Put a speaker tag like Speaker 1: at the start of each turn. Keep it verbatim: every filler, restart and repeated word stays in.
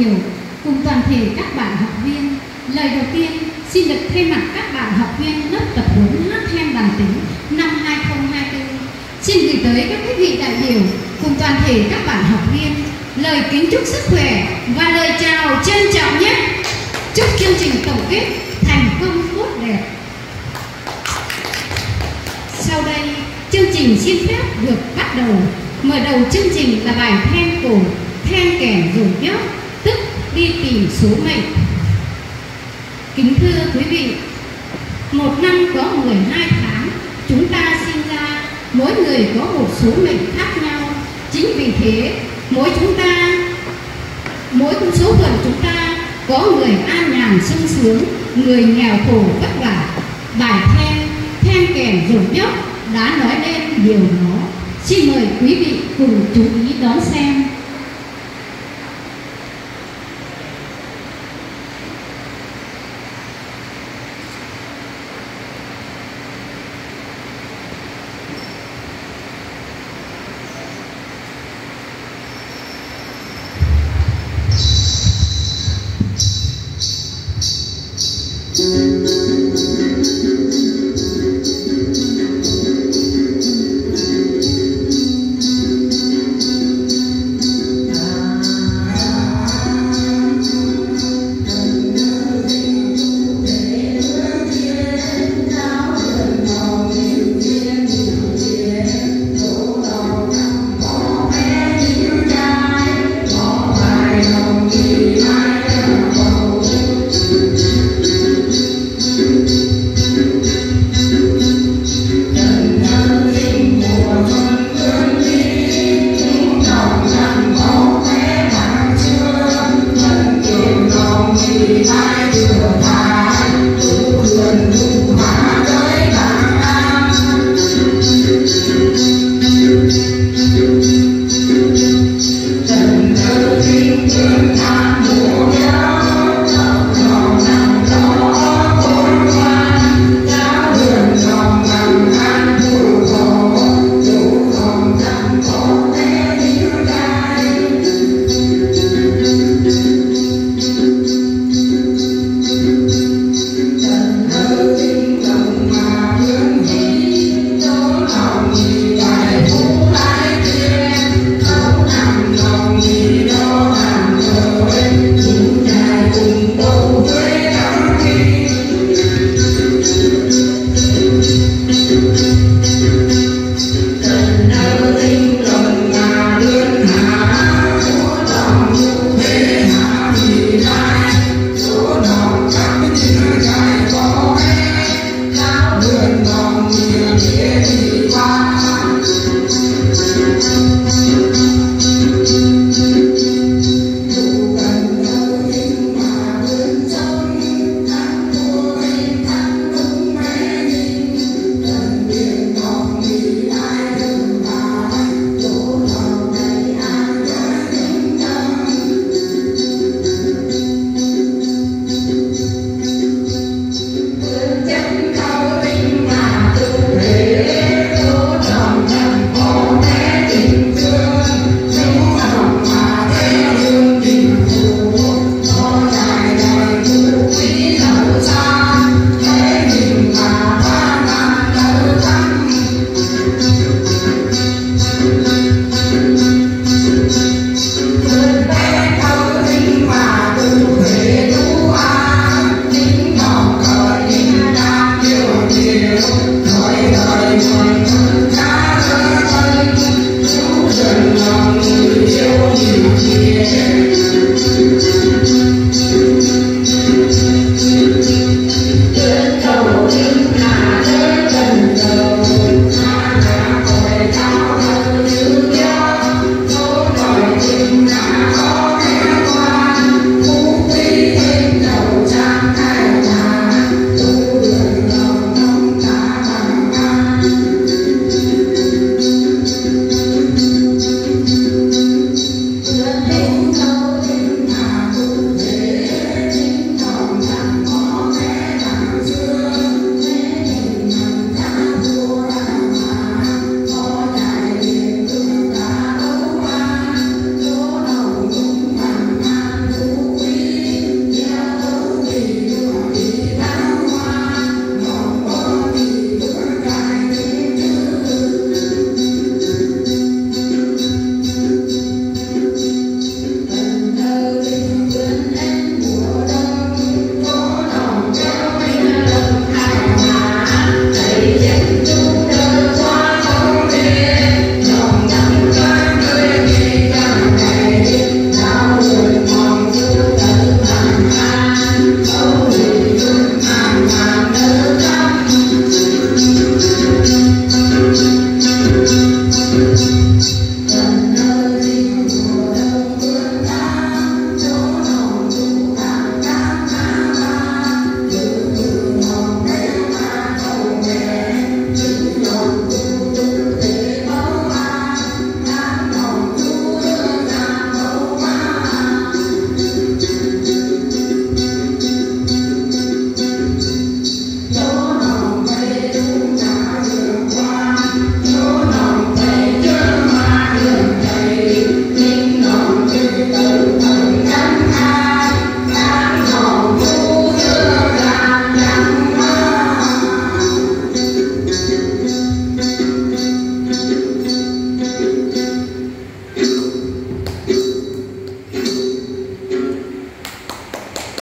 Speaker 1: biểu cùng toàn thể các bạn học viên, lời đầu tiên xin được thay mặt các bạn học viên lớp tập huấn hát then đàn tính năm hai không hai tư xin gửi tới các quý vị đại biểu cùng toàn thể các bạn học viên lời kính chúc sức khỏe và lời chào trân trọng nhất. Chúc chương trình tổng kết thành công tốt đẹp. Sau đây, chương trình xin phép được bắt đầu. Mở đầu chương trình là bài then cổ then kèn rồi nhóc, tức đi tìm số mệnh. Kính thưa quý vị, một năm có mười hai tháng, chúng ta sinh ra, mỗi người có một số mệnh khác nhau. Chính vì thế, mỗi chúng ta, mỗi số phận chúng ta có người an nhàn sung sướng, người nghèo khổ vất vả. Bài then then kèn rồi nhóc đã nói lên điều đó. Xin mời quý vị cùng chú ý đón xem.
Speaker 2: Hãy subscribe cho kênh Ghiền Mì Gõ để không bỏ lỡ những video hấp dẫn.